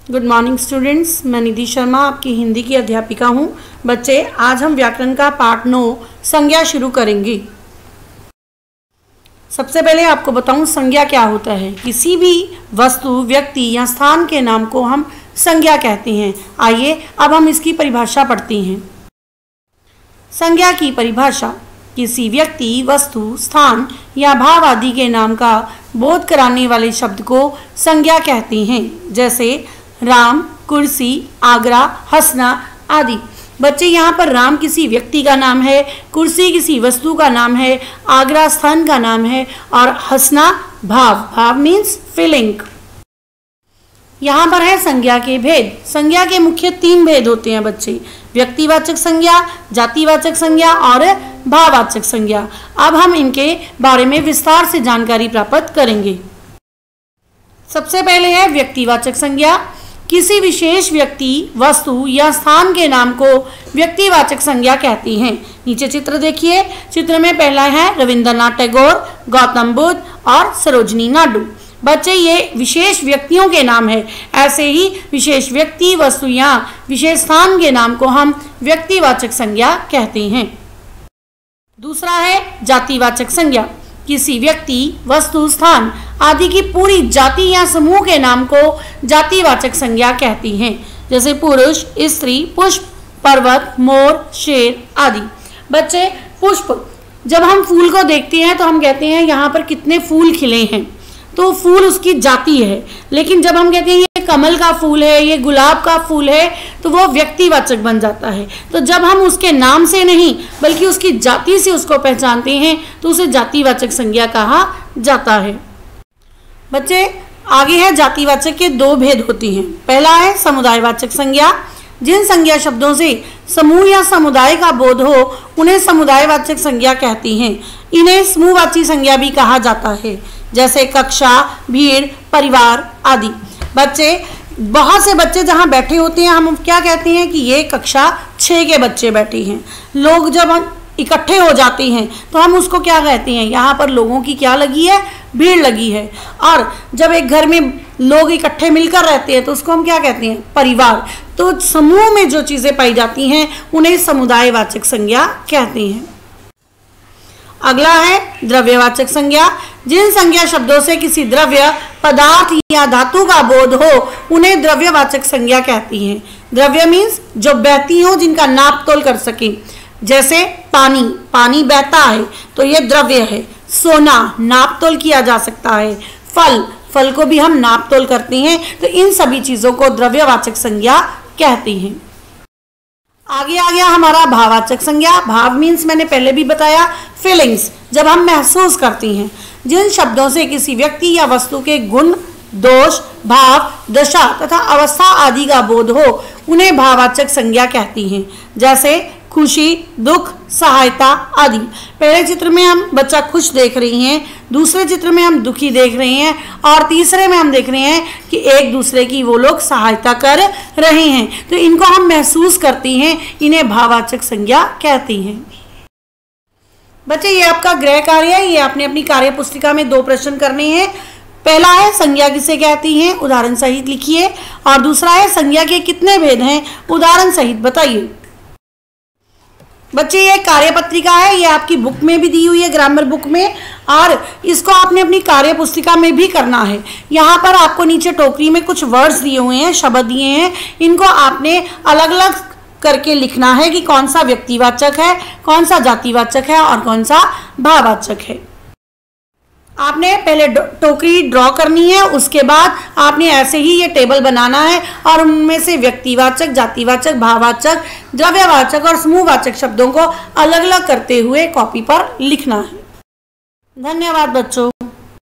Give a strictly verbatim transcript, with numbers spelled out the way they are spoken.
Good morning students, मैं निधि शर्मा आपकी हिंदी की अध्यापिका हूँ। बच्चे, आज हम व्याकरण का पाठ नौ संज्ञा शुरू करेंगे। सबसे पहले आपको बताऊं संज्ञा क्या होता है। किसी भी वस्तु, व्यक्ति या स्थान के नाम को हम संज्ञा कहते हैं। आइए अब हम इसकी परिभाषा पढ़ते हैं। संज्ञा की परिभाषा: किसी व्यक्ति, वस्तु, स्थान या भाव आदि के नाम का बोध कराने वाले शब्द को संज्ञा कहते हैं। जैसे राम, कुर्सी, आगरा, हंसना आदि। बच्चे, यहाँ पर राम किसी व्यक्ति का नाम है, कुर्सी किसी वस्तु का नाम है, आगरा स्थान का नाम है और हंसना भाव, भाव मीन्स फीलिंग। यहाँ पर है संज्ञा के भेद। संज्ञा के मुख्य तीन भेद होते हैं बच्चे: व्यक्तिवाचक संज्ञा, जातिवाचक संज्ञा और भाववाचक संज्ञा। अब हम इनके बारे में विस्तार से जानकारी प्राप्त करेंगे। सबसे पहले है व्यक्तिवाचक संज्ञा। किसी विशेष व्यक्ति, वस्तु या स्थान के नाम को व्यक्तिवाचक संज्ञा कहती हैं। नीचे चित्र देखिए। चित्र में पहला है रविंद्रनाथ टैगोर, गौतम बुद्ध और सरोजनी नायडू। बच्चे, ये विशेष व्यक्तियों के नाम है। ऐसे ही विशेष व्यक्ति, वस्तु या विशेष स्थान के नाम को हम व्यक्तिवाचक संज्ञा कहते हैं। दूसरा है जातिवाचक संज्ञा। किसी व्यक्ति, वस्तु, स्थान आदि की पूरी जाति या समूह के नाम को जातिवाचक संज्ञा कहती हैं। जैसे पुरुष, स्त्री, पुष्प, पर्वत, मोर, शेर आदि। बच्चे, पुष्प, जब हम फूल को देखते हैं तो हम कहते हैं यहाँ पर कितने फूल खिले हैं, तो फूल उसकी जाति है। लेकिन जब हम कहते हैं ये कमल का फूल है, ये गुलाब का फूल है, तो वो व्यक्तिवाचक बन जाता है। तो जब हम उसके नाम से नहीं बल्कि उसकी जाति से उसको पहचानते हैं तो उसे जातिवाचक संज्ञा कहा जाता है। बच्चे, आगे है जातिवाचक के दो भेद होती हैं। पहला है समुदायवाचक संज्ञा। जिन संज्ञा शब्दों से समूह या समुदाय का बोध हो उन्हें समुदायवाचक संज्ञा कहती हैं। इन्हें समूहवाची संज्ञा भी कहा जाता है। जैसे कक्षा, भीड़, परिवार आदि। बच्चे, बहुत से बच्चे जहाँ बैठे होते हैं हम क्या कहते हैं कि ये कक्षा छः के बच्चे बैठे हैं। लोग जब इकट्ठे हो जाते हैं तो हम उसको क्या कहते हैं, यहाँ पर लोगों की क्या लगी है, भीड़ लगी है। और जब एक घर में लोग इकट्ठे मिलकर रहते हैं तो उसको हम क्या कहते हैं, परिवार। तो समूह में जो चीज़ें पाई जाती हैं उन्हें समुदायवाचक संज्ञा कहते हैं। अगला है द्रव्यवाचक संज्ञा। जिन संज्ञा शब्दों से किसी द्रव्य, पदार्थ या धातु का बोध हो उन्हें द्रव्यवाचक संज्ञा कहती हैं। द्रव्य मीन्स जो बहती हो, जिनका नाप तोल कर सके। जैसे पानी, पानी बहता है तो ये द्रव्य है। सोना, नाप तोल किया जा सकता है। फल, फल को भी हम नाप तोल करते हैं। तो इन सभी चीज़ों को द्रव्यवाचक संज्ञा कहते हैं। आगे आ गया हमारा भाववाचक संज्ञा। भाव मीन्स मैंने पहले भी बताया, फीलिंग्स, जब हम महसूस करते हैं। जिन शब्दों से किसी व्यक्ति या वस्तु के गुण, दोष, भाव, दशा तथा अवस्था आदि का बोध हो उन्हें भाववाचक संज्ञा कहती हैं। जैसे खुशी, दुख, सहायता आदि। पहले चित्र में हम बच्चा खुश देख रही हैं, दूसरे चित्र में हम दुखी देख रहे हैं और तीसरे में हम देख रहे हैं कि एक दूसरे की वो लोग सहायता कर रहे हैं। तो इनको हम महसूस करते हैं, इन्हें भाववाचक संज्ञा कहती हैं। बच्चे, ये आपका गृह कार्य है। ये आपने अपनी कार्य पुस्तिका में दो प्रश्न करने हैं। पहला है संज्ञा किसे कहती हैं, उदाहरण सहित लिखिए। और दूसरा है संज्ञा के कितने भेद हैं, उदाहरण सहित बताइए। बच्चे, ये कार्य पत्रिका है, ये आपकी बुक में भी दी हुई है, ग्रामर बुक में, और इसको आपने अपनी कार्य पुस्तिका में भी करना है। यहाँ पर आपको नीचे टोकरी में कुछ वर्ड्स दिए हुए हैं, शब्द दिए हैं। इनको आपने अलग अलग करके लिखना है कि कौन सा व्यक्तिवाचक है, कौन सा जातिवाचक है और कौन सा भाववाचक है। आपने पहले टोकरी ड्रॉ करनी है, उसके बाद आपने ऐसे ही ये टेबल बनाना है और उनमें से व्यक्तिवाचक, जातिवाचक, भाववाचक, द्रव्यवाचक और समूहवाचक शब्दों को अलग अलग करते हुए कॉपी पर लिखना है। धन्यवाद बच्चों।